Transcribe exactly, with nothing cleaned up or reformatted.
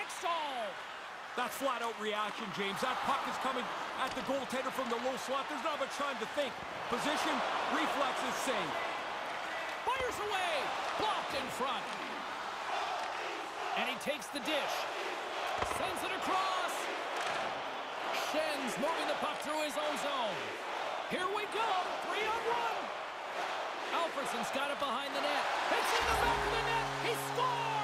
Hakstol! That's flat-out reaction, James. That puck is coming at the goaltender from the low slot. There's not much time to think. Position, reflexes, save. Fires away! Blocked in front. And he takes the dish. Sends it across. Schenn's moving the puck through his own zone. Here we go. Three on one. Alfredsson's got it behind the net. It's in the back of the net. He scores!